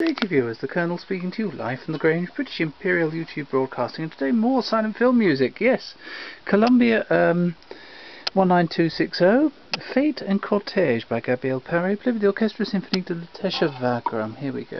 day to you viewers, the Colonel speaking to you live from the Grange, British Imperial YouTube Broadcasting, and today more silent film music. Yes, Columbia 19260, Fate and Cortege by Gabriel Paré, played with the Orchestra Symphonique de Lutetia Wagram. Here we go.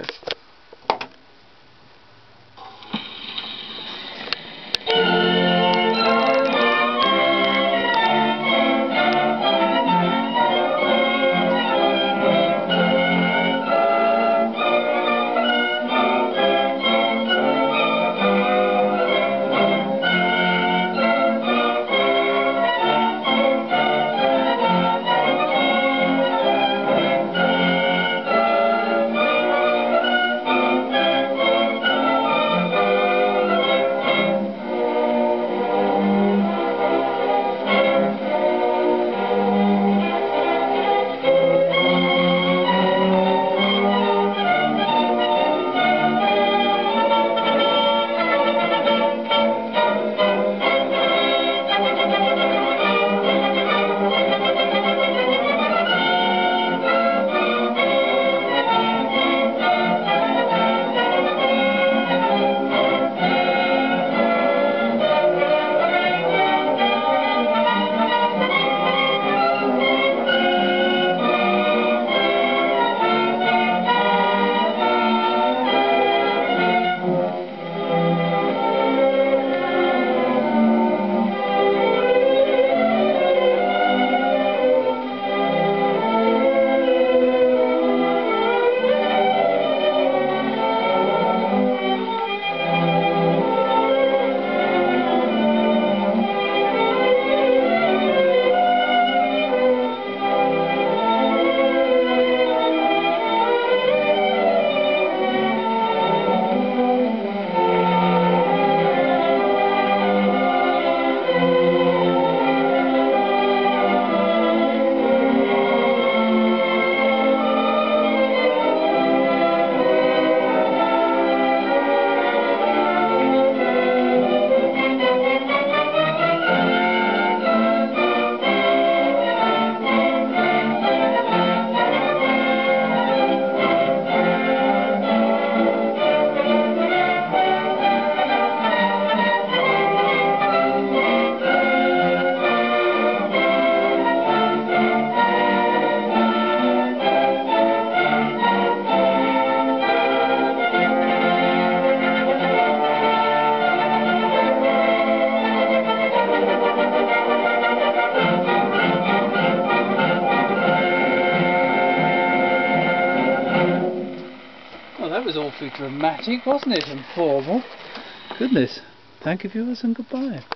Well, that was awfully dramatic, wasn't it, and formal? Goodness. Thank you, viewers, and goodbye.